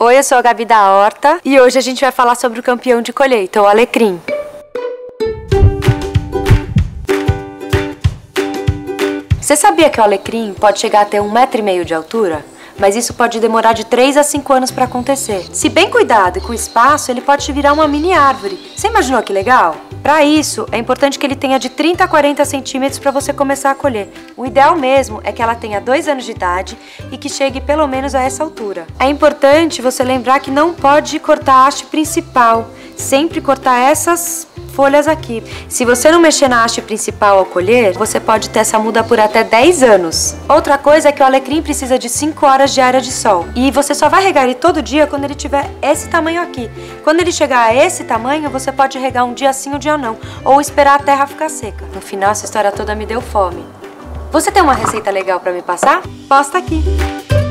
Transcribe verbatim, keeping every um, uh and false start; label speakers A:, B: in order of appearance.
A: Oi, eu sou a Gabi da Horta e hoje a gente vai falar sobre o campeão de colheita, o alecrim. Você sabia que o alecrim pode chegar a ter um metro e meio de altura? Mas isso pode demorar de três a cinco anos para acontecer. Se bem cuidado e com espaço, ele pode virar uma mini árvore. Você imaginou que legal? Para isso, é importante que ele tenha de trinta a quarenta centímetros para você começar a colher. O ideal mesmo é que ela tenha dois anos de idade e que chegue pelo menos a essa altura. É importante você lembrar que não pode cortar a haste principal, sempre cortar essas folhas aqui. Se você não mexer na haste principal ao colher, você pode ter essa muda por até dez anos. Outra coisa é que o alecrim precisa de cinco horas diárias de sol. E você só vai regar ele todo dia quando ele tiver esse tamanho aqui. Quando ele chegar a esse tamanho, você pode regar um dia sim, um dia não. Ou esperar a terra ficar seca. No final, essa história toda me deu fome. Você tem uma receita legal pra me passar? Posta aqui!